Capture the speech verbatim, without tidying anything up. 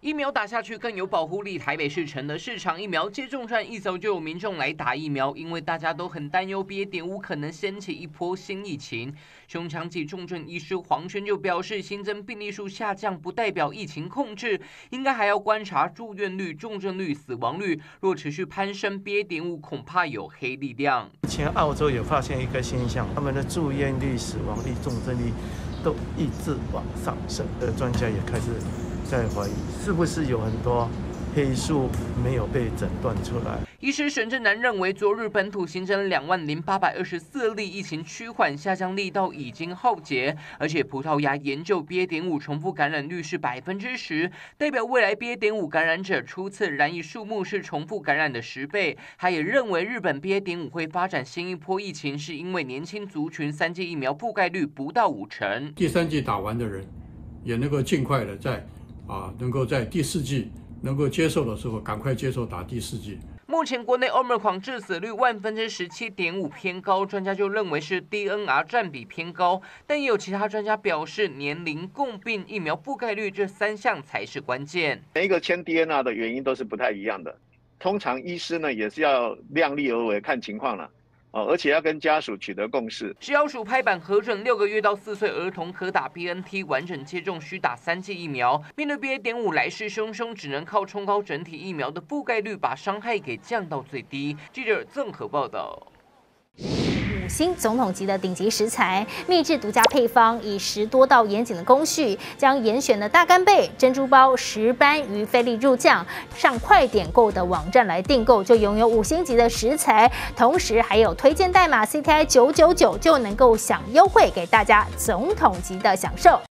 疫苗打下去更有保护力。台北市成了市场疫苗接种站，一早就有民众来打疫苗，因为大家都很担忧 B A 点五 可能掀起一波新疫情。胸腔及重症医师黄轩就表示，新增病例数下降不代表疫情控制，应该还要观察住院率、重症率、死亡率。若持续攀升 ，B A 点五 恐怕有黑力量。 前澳洲有发现一个现象，他们的住院率、死亡率、重症率都一直往上升，的专家也开始在怀疑，是不是有很多黑数没有被诊断出来。 医师沈正南认为，昨日本土新增两万零八百二十四例，疫情趋缓，下降力道已经耗竭，而且葡萄牙研究 B A 点五 重复感染率是百分之十，代表未来 B A 点五 感染者初次染疫数目是重复感染的十倍。他也认为，日本 B A 点五 会发展新一波疫情，是因为年轻族群三剂疫苗覆盖率不到五成， 第三剂打完的人也能够尽快的在啊，能够在第四剂能够接受的时候，赶快接受打第四剂。 目前国内 Omicron 致死率万分之十七点五偏高，专家就认为是 D N R 占比偏高，但也有其他专家表示，年龄、共病、疫苗覆盖率这三项才是关键。 每一个签 D N R 的原因都是不太一样的，通常医师呢也是要量力而为，看情况了。哦，而且要跟家属取得共识。 食药署拍板核准，六个月到四岁儿童可打 B N T， 完整接种需打三剂疫苗。面对 B A 点五 来势汹汹，只能靠冲高整体疫苗的覆盖率，把伤害给降到最低。记者综合报道。 五星总统级的顶级食材，秘制独家配方，以十多道严谨的工序，将严选的大干贝、珍珠鲍、石斑鱼菲力入酱，上快点购的网站来订购，就拥有五星级的食材，同时还有推荐代码 C T I 九九九就能够享优惠，给大家总统级的享受。